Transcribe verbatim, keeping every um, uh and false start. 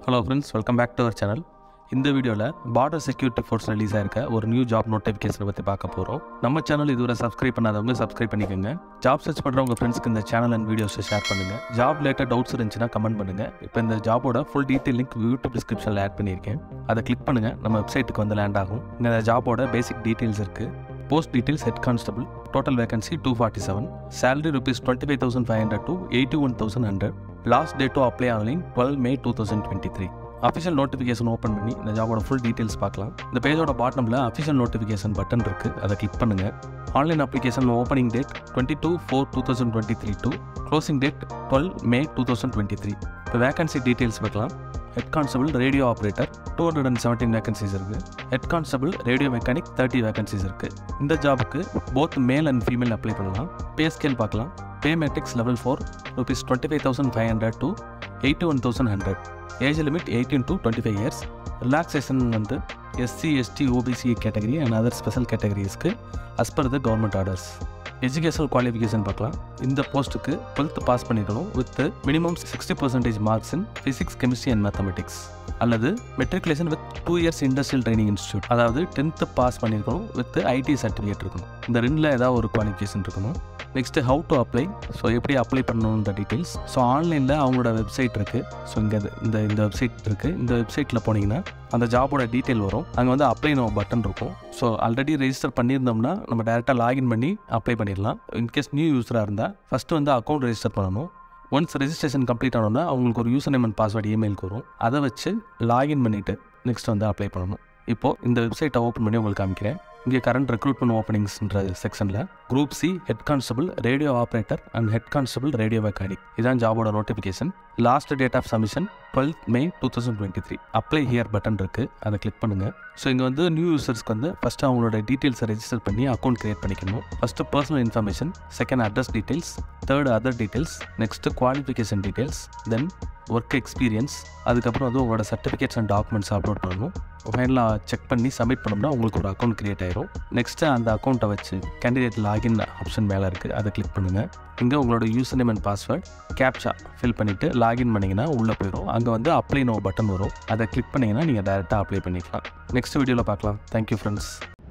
Hello friends, welcome back to our channel. இந்த வீடியோல border security force release ஆயிருக்க ஒரு நியூ ஜாப் நோட்டிஃபிகேஷன் பத்தி பார்க்க போறோம். நம்ம சேனல் இதுவரை சப்ஸ்கிரைப் பண்ணாதவங்க சப்ஸ்கிரைப் பண்ணிக்கோங்க. ஜாப் சர்ச் பண்றவங்க ஃப்ரெண்ட்ஸ்க்கு இந்த சேனல் அண்ட் வீடியோஸ் ஷேர் பண்ணுங்க. ஜாப் ரிலேட்டட் டவுட்ஸ் இருந்துச்சுனா கமெண்ட் பண்ணுங்க. இப்போ இந்த ஜாபோட ஃபுல் டீடைல் லிங்க் யூடியூப் டிஸ்கிரிப்ஷன்ல ஆட் பண்ணியிருக்கேன். அதை கிளிக் பண்ணுங்க. நம்ம வெப்சைட்டுக்கு வந்து லேண்ட் ஆகும். இந்த ஜாபோட பேசிக் டீடைல்ஸ் இருக்கு. Post details head constable, total vacancy two forty-seven, salary rupees twenty-five thousand five hundred to eighty-one thousand one hundred, last date to apply online twelve May twenty twenty-three. Official notification open பண்ணி இந்த ஜாபோட full details பார்க்கலாம். இந்த பேஜோட பாட்டமில் official notification button இருக்கு, அதை click பண்ணுங்க. Online application opening date twenty-two four twenty twenty-three to closing date twelve May twenty twenty-three. இப்போ வேகன்சி டீடைல்ஸ் பார்க்கலாம். Head Constable Radio Operator two hundred seventeen vacancies இருக்கு. Head Constable Radio Mechanic thirty vacancies இருக்கு. இந்த ஜாபுக்கு both male and female apply பண்ணலாம். Pay scale பார்க்கலாம். Pay matrix level four rupees twenty-five thousand five hundred to eighty-one thousand one hundred. Age limit eighteen to twenty-five years. Relaxation வந்து S C S T O B C category and other special கேட்டகரிஸ்க்கு as per the government orders. Educational qualification பார்க்கலாம். இந்த போஸ்ட்டுக்கு twelfth pass பண்ணிக்கணும் with minimum sixty percentage marks in physics chemistry and mathematics அல்லது matriculation with two years industrial training institute, அதாவது tenth pass பண்ணியிருக்கணும் with IT certificate இருக்கணும். இந்த ரெண்டில் ஏதாவது ஒரு குவாலிஃபிகேஷன் இருக்கணும். Next how to apply, so எப்படி அப்ளை பண்ணணுன்ற டீட்டெயில்ஸ். ஸோ ஆன்லைனில் அவங்களோட வெப்சைட் இருக்குது. ஸோ இங்கே இந்த இந்த வெப்சைட் இருக்குது. இந்த வெப்சைட்டில் போனீங்கன்னா அந்த ஜாபோட டீட்டெயில் வரும். அங்கே வந்து அப்ளை நோ பட்டன் இருக்கும். ஸோ ஆல்ரெடி ரெஜிஸ்டர் பண்ணியிருந்தோம்னா நம்ம டேரெக்டாக லாகின் பண்ணி அப்ளை பண்ணிடலாம். இன்கேஸ் நியூ யூஸராக இருந்தால் ஃபஸ்ட்டு வந்து அக்கௌண்ட் ரெஜிஸ்டர் பண்ணணும். ஒன்ஸ் ரெஜிஸ்ட்ரேஷன் கம்ப்ளீட் ஆனோன்னா அவங்களுக்கு ஒரு யூசர் நேம் அண்ட் பாஸ்வேர்டு இமெயிலுக்கு வரும். அதை வச்சு லாகின் பண்ணிவிட்டு நெக்ஸ்ட் வந்து அப்ளை பண்ணணும். இப்போது இந்த வெப்சைட்டை ஓப்பன் பண்ணி உங்களுக்கு காமிக்கிறேன். இங்கே கரண்ட் ரெக்ரூட்மெண்ட் ஓப்பனிங்ஸ்ன்ற செக்ஷனில் group C head constable radio operator and head constable radio mechanic இதான் ஜாபோட notification. Last date of submission twelve May twenty twenty-three. Apply here button இருக்குது, அதை கிளிக் பண்ணுங்கள். ஸோ இங்கே வந்து நியூ யூசர்ஸ்க்கு வந்து ஃபஸ்ட்டு அவங்களோட டீட்டெயில்ஸை ரெஜிஸ்டர் பண்ணி அக்கௌண்ட் க்ரியேட் பண்ணிக்கணும். First personal information, second address details, third other details, next qualification details, then work experience, அதுக்கப்புறம் வந்து உங்களோட சர்டிஃபிகேட்ஸ் அண்ட் டாக்குமெண்ட்ஸ் அப்லோட் பண்ணணும். ஃபைனலாக செக் பண்ணி சப்மிட் பண்ணோம்னா உங்களுக்கு ஒரு அக்கௌண்ட் க்ரியேட் ஆயிரும். நெக்ஸ்ட்டு அந்த அக்கௌண்ட்டை வச்சு கேண்டிடேட் லாகின் ஆப்ஷன் மேலே இருக்குது, அதை கிளிக் பண்ணுங்கள். இங்கே உங்களோட user name and password captcha fill பண்ணிவிட்டு லாகின் பண்ணிங்கன்னா உள்ளே போயிடும். அங்கே வந்து அப்ளை நோ பட்டன் வரும், அதை கிளிக் பண்ணிங்கன்னா நீங்கள் டேரெக்டாக அப்ளை பண்ணிக்கலாம். நெக்ஸ்ட் வீடியோவில் பார்க்கலாம். Thank you friends.